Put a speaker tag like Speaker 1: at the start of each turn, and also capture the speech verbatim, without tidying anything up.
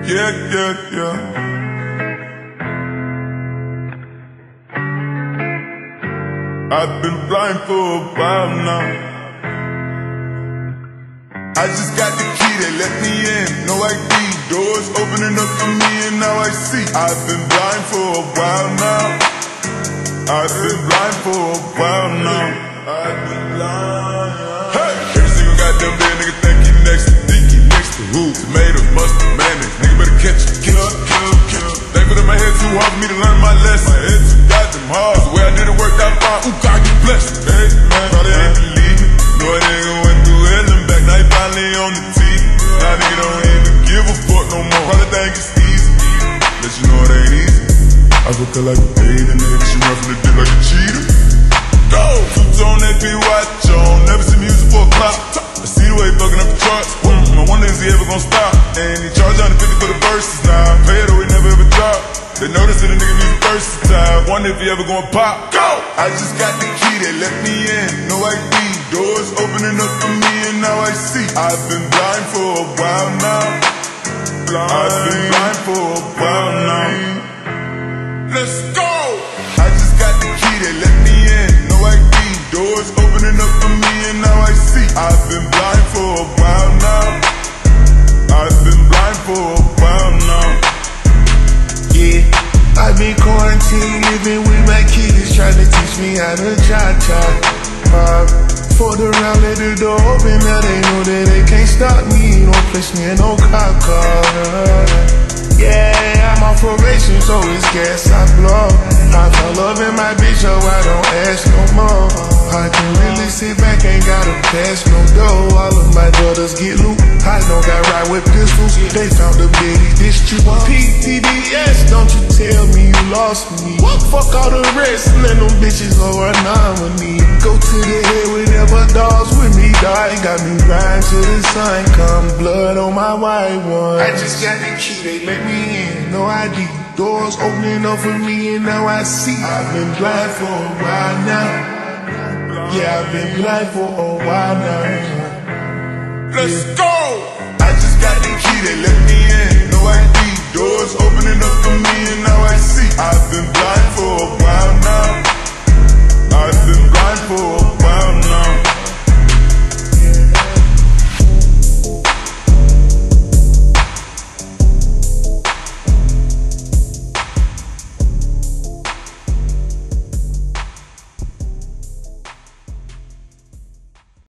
Speaker 1: Yeah, yeah, yeah. I've been blind for a while now. I just got the key, they let me in, no I D. Doors opening up for me and now I see. I've been blind for a while now. I've been blind for a while now. I've been blind. Hey! Every single goddamn day, nigga think he next to Dicky, next to who? Tomato, mustard, mayonnaise, nigga better catch it, catch it, kill, kill. They put in my head too hard for me to learn my lesson. My head too goddamn hard. The way I did it worked out fine. Ooh, God, you blessed. Hey, man, probably ain't believe me. No, a nigga went through hell and back. Now he finally on the T V. Now nigga don't even give a fuck no more. Probably think it's easy. Let you know it ain't easy. I look like a baby, nigga. She run from the dick like a cheetah. Go! Suits on that P watch on. Never see music for a clock. I see the way he fucking up the charts. Mm, I wonder is he ever gonna stop. And he charge one hundred fifty for the verses now. Pay it or he never ever drop. They notice that the nigga music versatile. Wonder if he ever gonna pop. Go! I just got the key, they let me in. No I D. Doors opening up for me and now I see. I've been blind for a while now. Blind. I've been blind for a while now. Let's go! I just got the key, they let me in. No I D. Doors opening up for me and now I see. I've been blind for a while now. I've been blind for a while now.
Speaker 2: Yeah, I've been quarantined, living with my kids, trying to teach me how to cha-cha. Uh, for the round, let the door open, now they know that they can't stop me. Don't place me in no cop car. Yeah, I'm on probation, so it's gas I blow. I fell love in my bitch, so I don't ask no more. I can really sit back, ain't gotta pass no dough. All of my daughters get loot. I don't got right with pistols. They found the baby, this you P T D S, don't you tell me you lost me. Fuck all the rest, let them bitches go run on with me. Go to the head whenever dogs with me die. Got me riding till the sun come, blood on my white one. I just got the key, they let me in, no I D. Doors opening up for me and now I see. I've been blind for a while now. Yeah, I've been blind for a while now.
Speaker 1: Let's go! I just got the key, they let me in, no I D. Doors opening up for me and now I see. I've been blind for a while now. I've been blind for a